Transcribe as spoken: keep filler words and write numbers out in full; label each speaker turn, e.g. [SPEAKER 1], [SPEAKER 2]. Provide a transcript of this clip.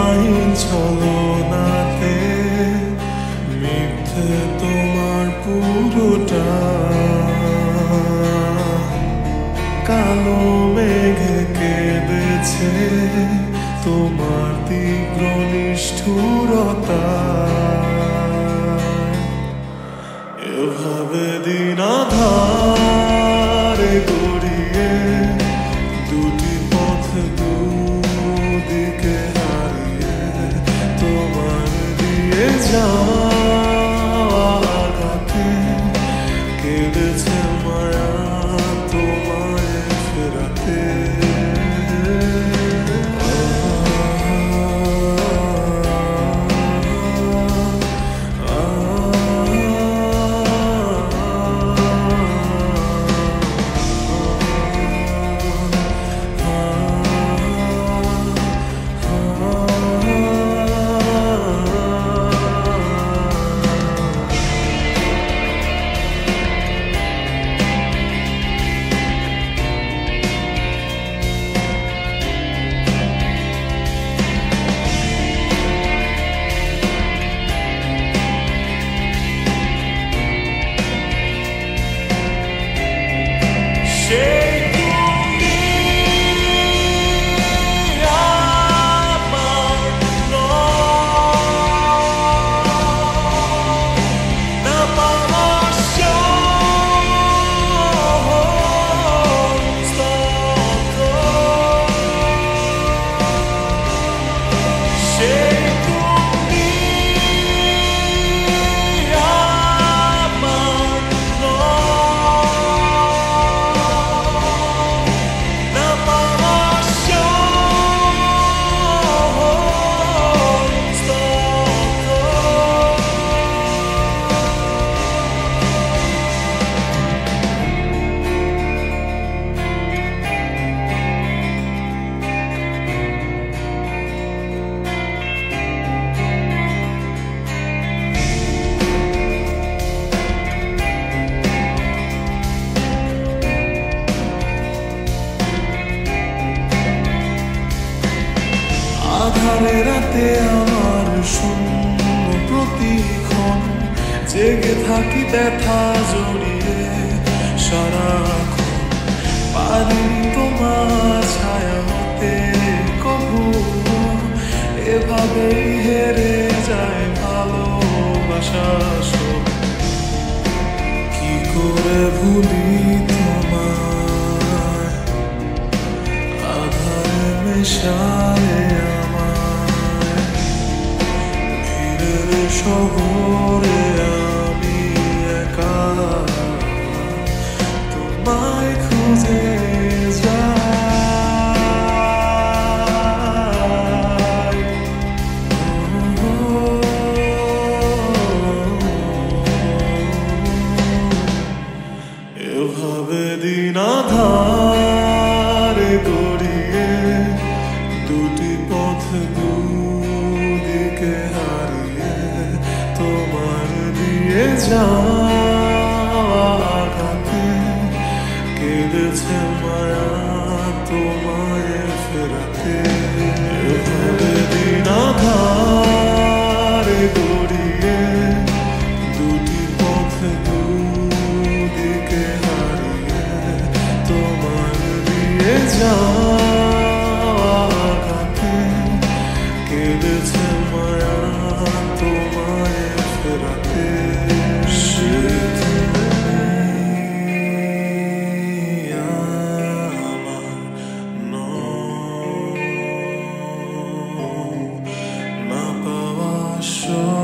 [SPEAKER 1] Mile ছলনাতে মিথ্যে তোমার পুরোটা, কালো মেঘে কেঁদেছে তোমার তীব্র নিষ্ঠুরতা। এভাবে দিন আধারে গড়িয়ে দুটি পথ দুদিকে হারিয়ে তোমার দিয়ে যাওয়াতে কেঁদেছে মায়া তোমায় ফেরাতে। আধারে রাতে আমার শূন্য প্রতিক্ষণ জেগে থাকি ব্যথা জড়িয়ে সারাক্ষণ। পারিনি তোমার ছায়া হতে কবু, এভাবেই হেরে যায় ভালোবাসা সব। কি করে ভুলি তোমায় আধারে মেশায় শহরে আমি একা তোমায় খুঁজে যাই। এভাবে দিন আধারে গড়িয়ে দুটি পথ দুদিকে হারিয়ে তোমার দিয়ে যাওয়াতে কেঁদেছে মায়া তোমায় ফেরাতে। এভাবে দিন আধারে গড়িয়ে দুটি পথ দুদিকে হারিয়ে তোমার দিয়ে যাওয়াতে কেঁদেছে মায়া তোমায় ফেরাতে। আমার না পাওয়া